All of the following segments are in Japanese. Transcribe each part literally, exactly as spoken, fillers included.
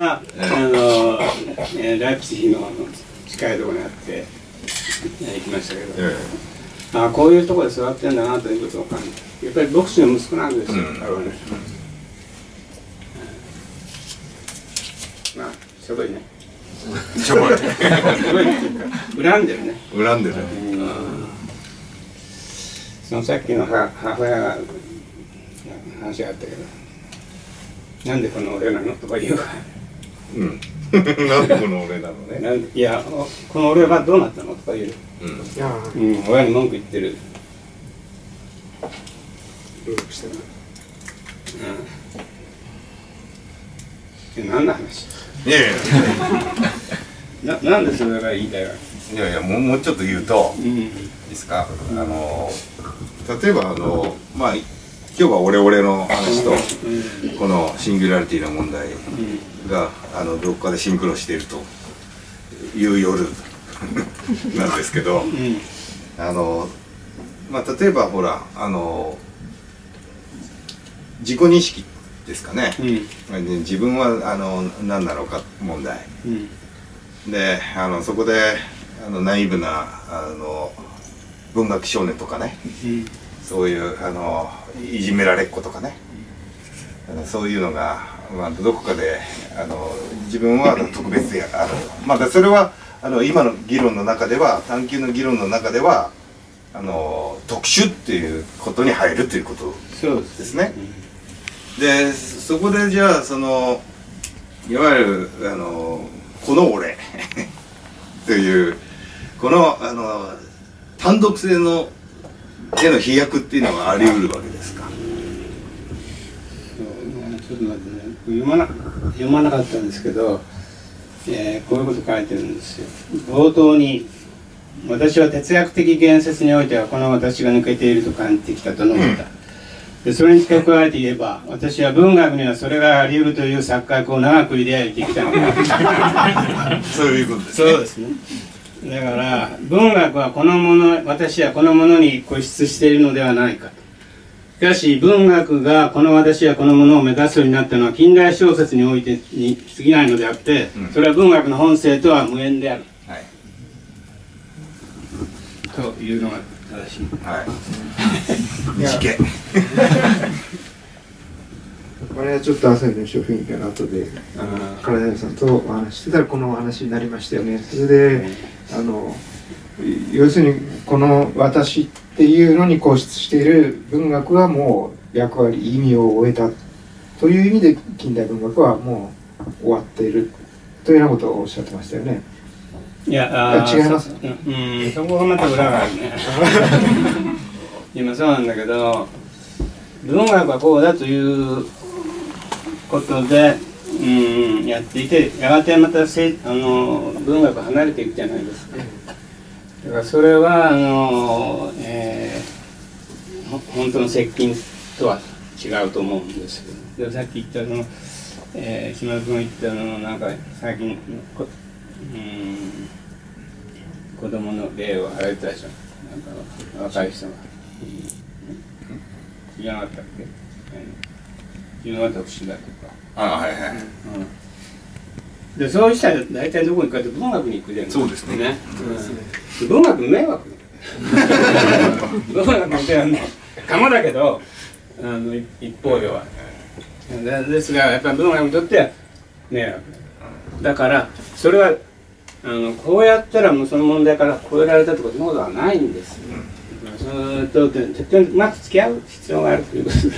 があの、えー、ライプツィヒの近いところにあって行きましたけど、ええ、あこういうところで育ってんだなということを感じて、やっぱり牧師の息子なんですよ、うん、彼はね、うん、まあしょぼいねしょぼいしょぼいっていうか恨んでるね、 恨んでる、うん、 そのさっきの母親が話があったけど、なんでこの俺なのとか言うわ。 うん。なんでこの俺なのね。 なんいや、この俺はどうなったのとか言う。うん。うん、親に文句言ってる。文句してる。うん。何の話？ いやいや。な、なんでそれが言いたいわけ？ いやいや、もう、もうちょっと言うと、うん、いいですか。あの、例えば、あの、まあ。今日はオレオレの話とこのシンギュラリティの問題があのどっかでシンクロしているという夜なんですけど、あのまあ例えばほらあの自己認識ですかね、うん、自分はあの何なのか問題、うん、であのそこであのナイーブなあの文学少年とかね、うんそういうあのいじめられっ子とかね、うん、そういうのが、まあ、どこかであの自分は特別であると、まあ、それはあの今の議論の中では探究の議論の中ではあの特殊っていうことに入るということですね。でそこでじゃあそのいわゆるあのこの俺というこのあの単独性のへの飛躍っていうのはあり得るわけですか。 ちょっと待ってね、読まな読まなかったんですけど、えー、こういうこと書いてるんですよ。冒頭に「私は哲学的言説においてはこの私が抜けていると感じてきた」と述べた。でそれに付け加えて言えば、私は文学にはそれがあり得るという錯覚を長く抱いてきたのだ。 そういうことですね。 そうですね。だから文学はこのもの、私はこのものに固執しているのではないかと。しかし文学がこの私はこのものを目指すようになったのは近代小説においてに過ぎないのであって、うん、それは文学の本性とは無縁である、はい、というのが正しい。はい。 短い。 これはちょっと朝日の書雰囲気の後で唐谷さんとお話してたらこのお話になりましたよね。それであの要するにこの私っていうのに固執している文学はもう役割意味を終えたという意味で近代文学はもう終わっているというようなことをおっしゃってましたよね。 いやあ違います。 うん、そこがまた裏があるね。今そうなんだけど文学はこうだということで、うん、やっていてやがてまたせあの文学離れていくじゃないですか。だからそれはあの、えー、本当の接近とは違うと思うんですけど、でさっき言ったその、えー、島田君が言ったのなんか最近こ、うん、子供の例を挙げてたでしょ。なんか若い人が。知らなかったっけ？自分は特殊だとか。 ああはいはい。 うん、でそうしたら大体どこに行くかって文学に行くじゃないですか。 そうですね。 うん、文学迷惑。文学ってあのかもだけどあの一方では。ですがやっぱり文学にとっては迷惑。だからそれはあのこうやったらもうその問題から超えられたとかそんなことはないんですよ。それと絶対うまく付き合う必要があるということ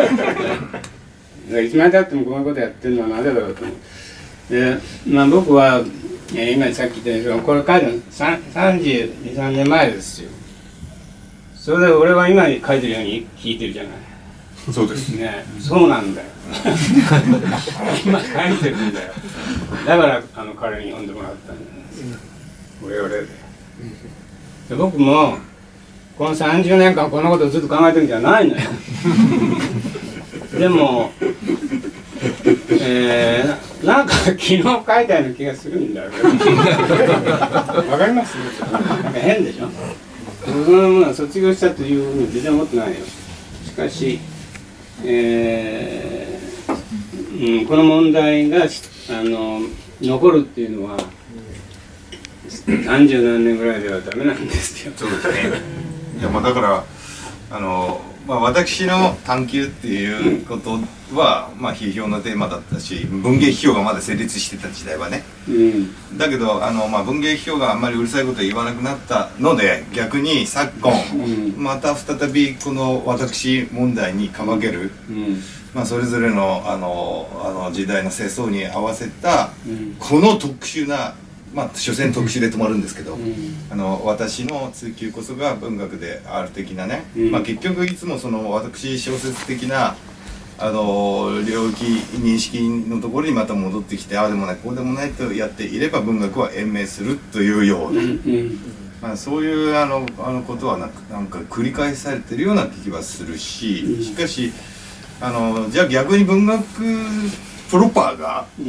でいつまでたってもこういうことやってるのはなぜだろうと思う。で、まあ、僕は、えー、今さっき言ったんですけどこれ書いてるのさんじゅうに、さんねんまえですよ。それで俺は今書いてるように聞いてるじゃない。 そうですね。そうなんだよ。今書いてるんだよ。だからあの彼に呼んでもらったんじゃないですか。俺俺で。で僕もこのさんじゅうねんかんこんなことをずっと考えてるんじゃないのよ。でも、えー、なんか昨日書いたような気がするんだよ。わかります？なんか変でしょ。そのものは卒業したというふうに全然思ってないよ。しかし、えーうん、この問題があの残るっていうのは三十何年ぐらいではダメなんですよ。 そうですね。いやまあだからあの、まあ、私の探求っていうことは、まあ、批評のテーマだったし、文芸批評がまだ成立してた時代はね、うん、だけどあの、まあ、文芸批評があんまりうるさいことを言わなくなったので、逆に昨今、うん、また再びこの私問題にかまける、うん、まあ、それぞれのあのあの時代の世相に合わせた、うん、この特殊な、まあ所詮特殊で止まるんですけど、うん、あの私の追求こそが文学である的なね、うん、まあ結局いつもその私小説的なあの領域認識のところにまた戻ってきて、ああでもないこうでもないとやっていれば文学は延命するというような、うん、まあそういうあのあのことはなんかなんか繰り返されてるような気はするし、しかしあのじゃあ逆に文学プロパーが、うん、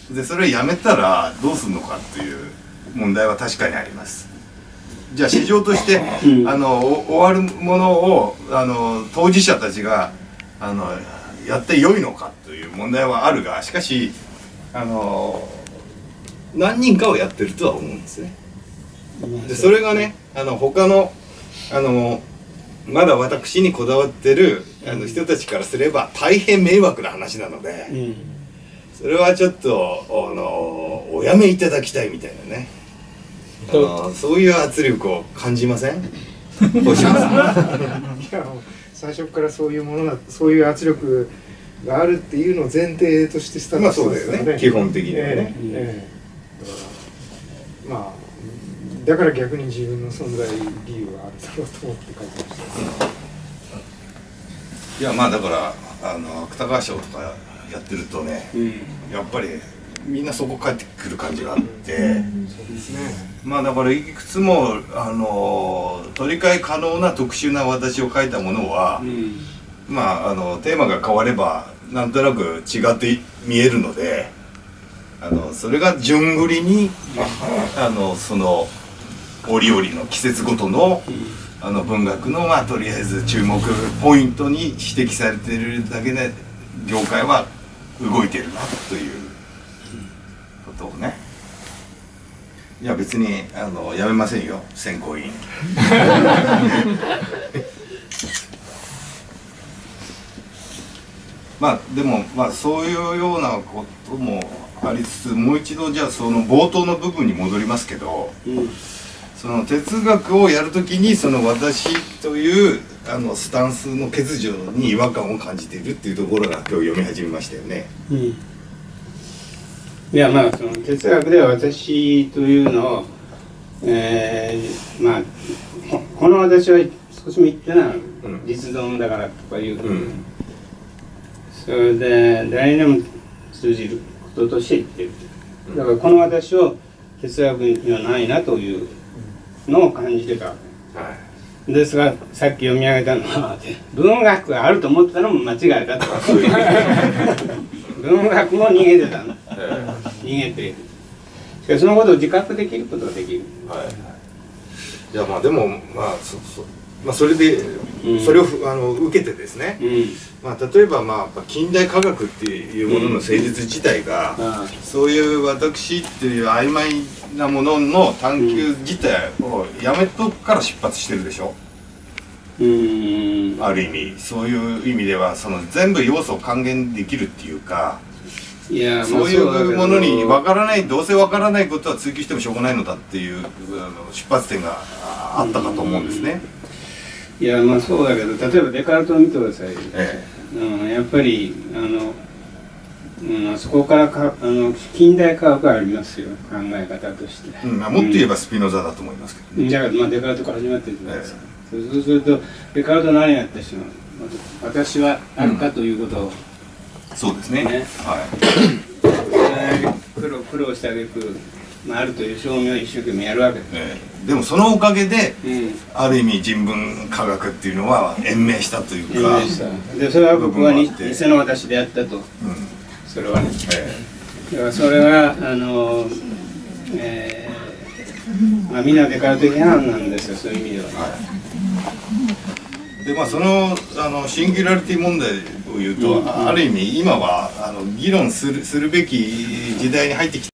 でそれをやめたらどうするのかっていう問題は確かにあります。じゃあ市場として、うん、あの終わるものをあの当事者たちがあのやって良いのかという問題はあるが、しかしあの何人かをやってるとは思うんですね。でそれがねあの他のあのまだ私にこだわってるあの人たちからすれば大変迷惑な話なので、うん、それはちょっとあのおやめいただきたいみたいなね、あのそういう圧力を感じません？星野さん。 いや最初からそういうものだ、そういう圧力があるっていうのを前提としてスタートしてますからね。 まあそうだよね。基本的にはね。えーえー、まあだから逆に自分の存在理由があるだろうと思って書いてました。 いやまあだからあの芥川賞とかやってるとね、うん、やっぱりみんなそこ帰ってくる感じがあって、うん、そうですね。まあだからいくつもあの取り替え可能な特殊な私を書いたものは、うん、まああのテーマが変わればなんとなく違って見えるので、あのそれが順繰りにあのその折々の季節ごとの、うん、あの文学のまあとりあえず注目ポイントに指摘されているだけで業界は動いてるなということをね。いや別にあのやめませんよ選考委員。まあでもまあそういうようなこともありつつ、もう一度じゃあその冒頭の部分に戻りますけど、うん、その哲学をやるときにその私というあのスタンスの欠如に違和感を感じているっていうところが今日読み始めましたよね。うん、いやまあその哲学では私というのを、えー、まあこの私は少しも言ってない、うん、実存だからとかいう、うん、それで誰にでも通じることとして言ってる。だからこの私を哲学にはないなというのを感じてたわけ、はい、ですがさっき読み上げたのは文学があると思ってたのも間違いだとかそういう文学も逃げてたの、逃げている。しかしそのことを自覚できることができる。はい、 いやまあでもまあそそまあそれで、うん、それをあの受けてですね、うん、まあ例えばまあ近代科学っていうものの成立自体が、うん、そういう私っていう曖昧なものの探求自体をやめとくから出発してるでしょ。うん、ある意味そういう意味ではその全部要素を還元できるっていうか、いやそういうものに分からない、どうせ分からないことは追求してもしょうがないのだっていう出発点があったかと思うんですね。 いやまあそうだけど、例えばデカルトを見てください、ええ、うん、やっぱりあの、うん、そこからかあの近代科学がありますよ、考え方として、うん、 もっと言えばスピノザだと思いますけどね。 だから、まあ、デカルトから始まってるじゃないですか、ええ、そうするとデカルト何やってしまう、私はあるかということを、 うん、そうですね、ね、はい、 苦労苦労してあげく、まあ、あるという証明を一生懸命やるわけです、 ええ、でもそのおかげで、うん、ある意味人文科学っていうのは延命したというか、延命したでそれは僕は偽の私であったと、うん、それはね、ええ、だからそれはあの、えーまあ、みんなデカルト批判なんですよ、そういう意味では、ね、はい、 でまあそのあのシンギュラリティ問題言うと、ある意味今はあの議論するするべき時代に入ってきて